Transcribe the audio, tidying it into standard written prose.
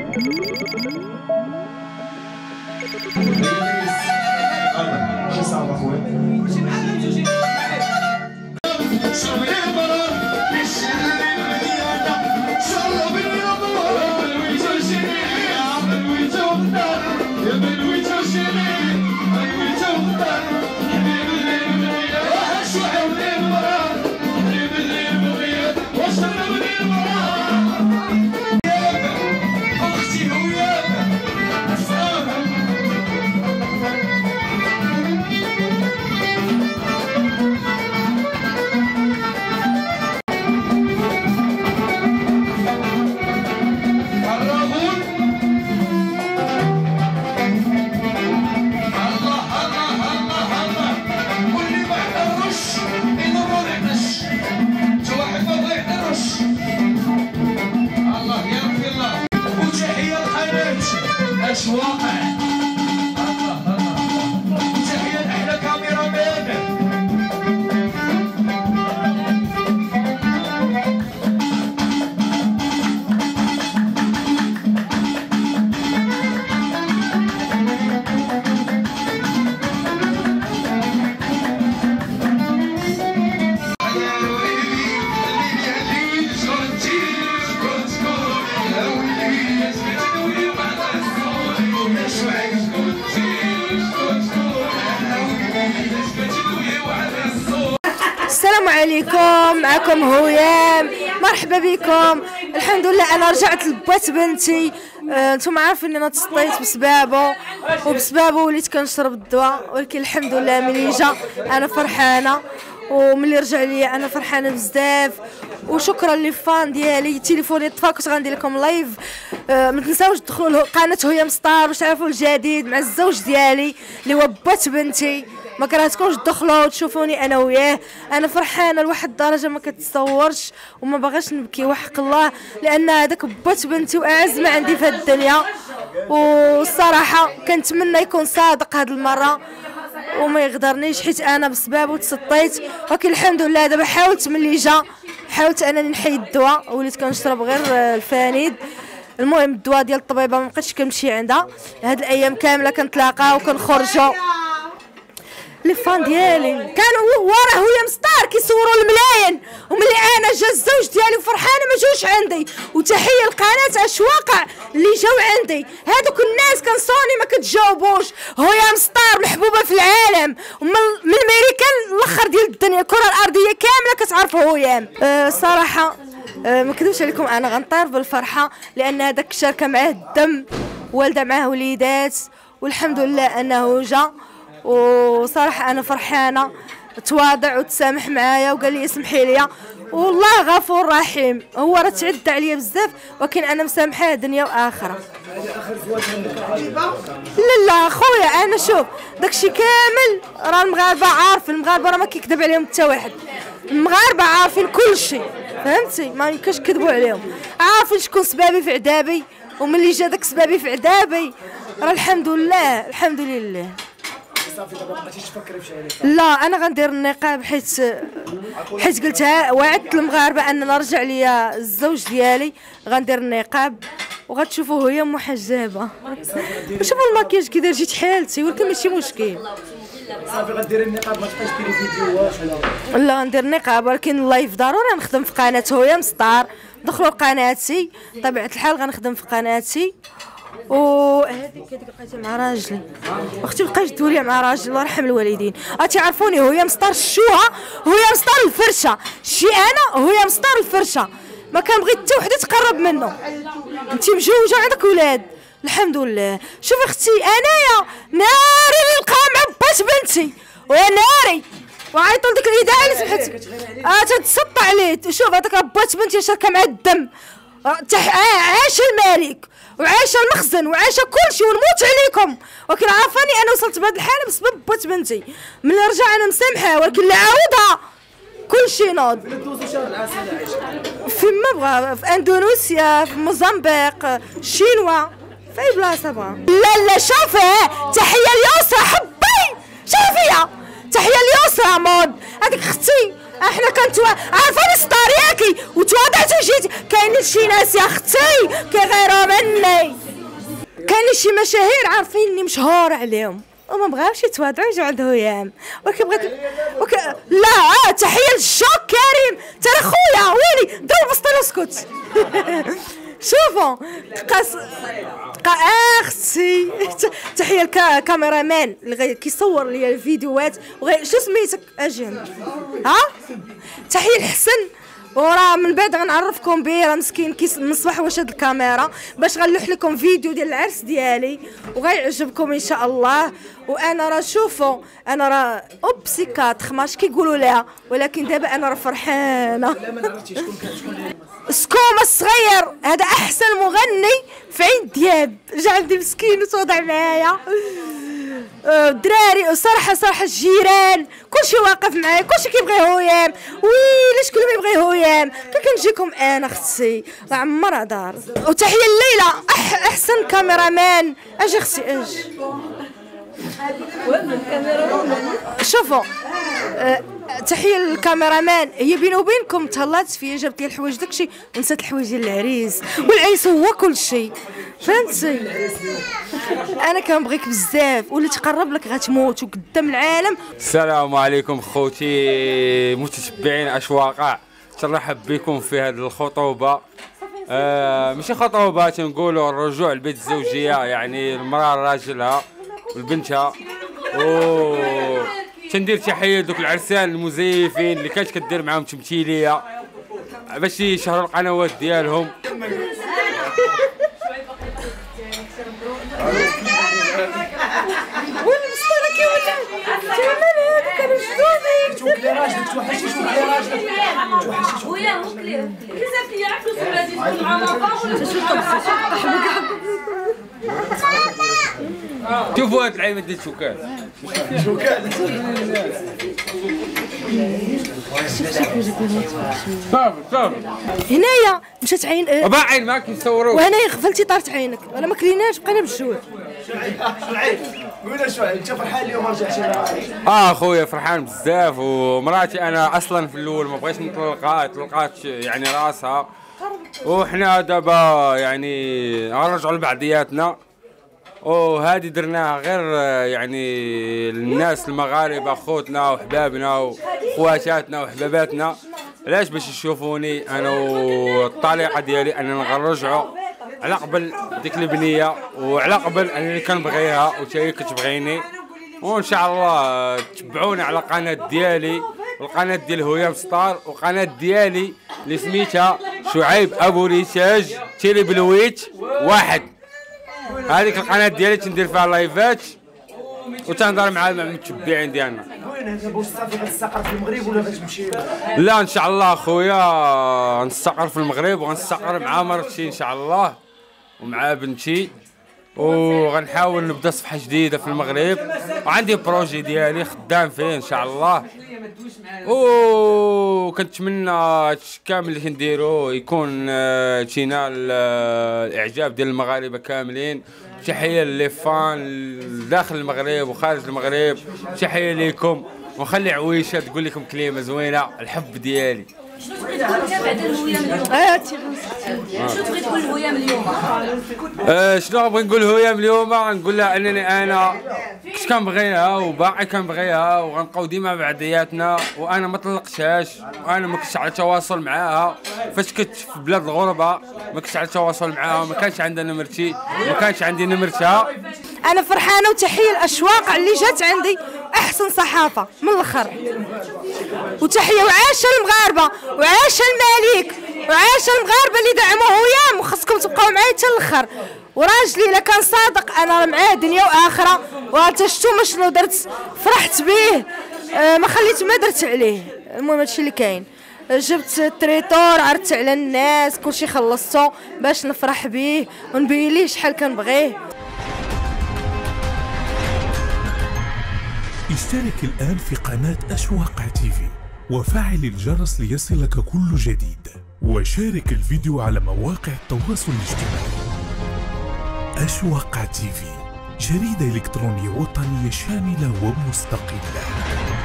شي صعب اخويا واقع تحية لأحلى كاميرا مان. السلام عليكم، معكم هيام، مرحبا بكم. الحمد لله انا رجعت لبات بنتي. نتوما عارفين انا تسطيت بسبابه وبسبابه وليت كنشرب الدواء، ولكن الحمد لله ملي جا انا فرحانه، وملي رجع لي انا فرحانه بزاف. وشكرا لي فان ديالي. تليفوني طفا، كنت غندير لكم لايف. ما تنساوش تدخلوا قناه هيام ستار باش تعرفوا الجديد مع الزوج ديالي اللي هو بات بنتي. ما كرهتكمش تدخلوا وتشوفوني انا وياه. انا فرحانه لواحد الدرجه ما كتصورش، وما باغاش نبكي وحق الله، لان هذاك بات بنتي واعز ما عندي في هذه الدنيا. والصراحه كنتمنى يكون صادق هذه المره وما يغدرنيش، حيت انا بسبابه تسطيت. ولكن الحمد لله دابا حاولت ملي جا، حاولت انني نحيد الدواء، وليت كنشرب غير الفانيد. المهم الدواء ديال الطبيبه ما بقيتش كنمشي عندها هاد الايام كامله، كنتلاقاو وكنخرجوا. لي فان ديالي كانوا وراه هيام ستار كيصوروا الملاين، وملي انا جا الزوج ديالي وفرحانه ما جوش عندي. وتحيه لقناه اشواقع اللي جاو عندي، هذوك الناس كنصوني ما كتجاوبوش. هيام ستار محبوبه في العالم، ومن الميريكان الاخر ديال الدنيا، الكره الارضيه كامله كتعرفوا هيام. صراحه ما نكذبش عليكم، انا غنطير بالفرحه، لان هذاك الشركه معاه الدم، والده معاه وليدات، والحمد لله انه جا. وصراحه انا فرحانه، تواضع وتسامح معايا وقال لي اسمحي لي، والله غفور رحيم. هو راه تعدى عليا بزاف، ولكن انا مسامحاه دنيا واخره. لا خويا، انا شوف داكشي كامل راه المغاربه عارفين، المغاربه راه ما كيكذب عليهم حتى واحد، المغاربه عارفين كل شيء، فهمتي؟ ما يمكنش كذبوا عليهم، عارفين شكون سبابي في عذابي. وملي جا داك سبابي في عذابي راه الحمد لله الحمد لله. صافي دابا ما بقيتيش تفكري بشي عليك؟ لا انا غندير النقاب، حيت قلتها، وعدت المغاربه ان نرجع ليا الزوج ديالي غندير النقاب، وغتشوفوا هي محجبه. شوفوا الماكياج كي داير، جيت حالتي، ولكن ماشي مشكل. صافي غديري النقاب، ما تبقايش ديري فيديوهات ولا؟ لا غندير النقاب، ولكن اللايف ضروري نخدم في قناه هيام ستار. دخلوا لقناتي، طبيعه الحال غنخدم في قناتي. وهذيك لقيتها مع راجلي، اختي بقاش تدوري مع راجلي، الله يرحم الوالدين. تعرفوني هيام ستار شوها، هيام ستار الفرشه، شي انا هيام ستار الفرشه، ما كنبغي حتى وحده تقرب منه. انت مجوجه عندك ولاد الحمد لله. شوفي اختي، انايا ناري اللي نلقاها مع بات بنتي، وناري وعيطوا لديك الاذاعه اللي سمحتك تتسطى عليه. شوف هذاك بات بنتي شاركه مع الدم، عاش الملك وعاش المخزن وعاش كلشي، ونموت عليكم. ولكن عارفاني انا وصلت بهذه الحاله بسبب بات بنتي. من رجع انا مسامحه، ولكن اللي عاودها كلشي ناض. فين ما بغا، في اندونيسيا، في موزمبيق، شينوا، في اي بلاصه بغا. لا شوفي، تحيه اليسرى حبي، شوفيها تحيه اليسرى مود. هذيك اختي احنا كنتو عارفاني ستار ياكي وتواضعت وجيت. كاينين شي ناس يا اختي كيغيروا مني. كاينين شي مشاهير عارفيني مشهور عليهم وما بغاوش يتواضعوا يجوا عند هيام، ولكن بغيت لا تحيه للشوك كريم ترى خويا ويلي ضرب بسطيل واسكت. شوفوا اختي تحيه الكاميرامان اللي كيصور لي الفيديوهات شو سميتك اجي ها. تحيه لحسن، وراه من بعد غنعرفكم به، راه مسكين من الصباح واش هاد الكاميرا باش غنلوح لكم فيديو ديال العرس ديالي وغيعجبكم ان شاء الله. وانا راه شوفوا انا راه اوبسيكاتر ماش كيقولوا لها، ولكن دابا انا راه فرحانه. سكوما الصغير هذا احسن مغني في عين دياب، جا عندي مسكين وتوضع معايا الدراري صراحه الجيران كلشي واقف معايا، كلشي كيبغي هيام، ويلاش كلهم يبغي هيام كنجيكم انا اختي عمرها دار. وتحيه الليله احسن كاميرامان اجي اختي اجي. شوفوا تحيه للكاميرامان، هي بيني وبينكم تهلات فيا، جابت لي الحوايج داكشي ونسات الحوايج ديال العريس، والعريس هو كل شيء فهمتي. انا كنبغيك بزاف واللي تقرب لك غتموت وقدام العالم. السلام عليكم خوتي متتبعين اشواقع، ترحب بكم في هذه الخطوبه. ماشي خطوبه، تنقولوا الرجوع لبيت الزوجيه، يعني المراه راجلها والبنتها. تندير تحيه لدوك العرسان المزيفين اللي كانت كدير معاهم تمثيليه باش يشهروا القنوات ديالهم. توكلي راجلك توحشي، توكلي راجلك ويا وكلي كيف يعرف الولاد يكون علاقه ولا شوفوا هاد العيمه ديال الشوكات صافي هنايا مشات عين باعين ما كيصوروك، وهنايا غفلتي طارت عينك، انا ما كليناش بقينا بالجوع. قولنا شو انت فرحان اليوم رجعتي؟ خويا فرحان بزاف، ومراتي انا اصلا في الاول ما بغيتش نطلقها، طلقات يعني راسها، وحنا دابا يعني غنرجعوا لبعضياتنا، وهذه درناها غير يعني للناس المغاربه خوتنا وحبابنا وخواتاتنا وحباباتنا. علاش؟ باش يشوفوني انا والطريقه ديالي اننا غنرجعوا على قبل ديك البنيه، وعلى قبل انني كنبغيها وتا هي كتبغيني. وان شاء الله تبعونا على القناه ديالي والقناه ديال هيام ستار، وقناه ديالي اللي سميتها شعيب ابو ريشاج تيلي بلويت واحد. هذيك القناه ديالي تندير فيها لايفات وتنهضر مع المتبعين ديالنا. وين واش صافي غتستقر في المغرب ولا غتمشي؟ لا ان شاء الله خويا غنستقر في المغرب، وغنستقر مع مرتي ان شاء الله ومع بنتي، وغنحاول نبدا صفحه جديده في المغرب، وعندي بروجي ديالي خدام فيه ان شاء الله. وكنتمنى هادشي كامل اللي كنديرو يكون تينال الاعجاب ديال المغاربه كاملين. تحيه لي فان داخل المغرب وخارج المغرب، تحيه ليكم، ونخلي عويشه تقول لكم كلمه زوينه الحب ديالي. شنو تبغي تقول بعد الهيام اليوم؟ شنو تبغي تقول لهيام اليوم؟ شنو بغي نقول لهيام اليوم؟ نقول لها انني انا كنت كنبغيها وباقي كنبغيها، وغنبقاو ديما بعضياتنا، وانا ما طلقتهاش، وانا ما كنتش على تواصل معاها فاش كنت في بلاد الغربه، ما كنتش على تواصل معاها، ما كانش عندها نمرتي، ما كانش عندي نمرتها. انا فرحانه، وتحيه الاشواق اللي جات عندي احسن صحافه من الاخر، وتحيه وعاش المغاربه وعاش الملك وعاش المغاربه اللي دعموا هيام، وخصكم تبقاو معايا حتى الاخر. وراجلي الا كان صادق انا معاه دنيا واخره، وانت شفتوا شنو درت، فرحت به، ما خليت ما درت عليه. المهم هادشي اللي كاين، جبت التريتور عرضت على الناس كلشي خلصته باش نفرح به ونبين ليه شحال كنبغيه. اشترك الآن في قناة أشواق تيفي وفعل الجرس ليصلك كل جديد، وشارك الفيديو على مواقع التواصل الاجتماعي. أشواق تيفي، جريدة إلكترونية وطنية شاملة ومستقلة.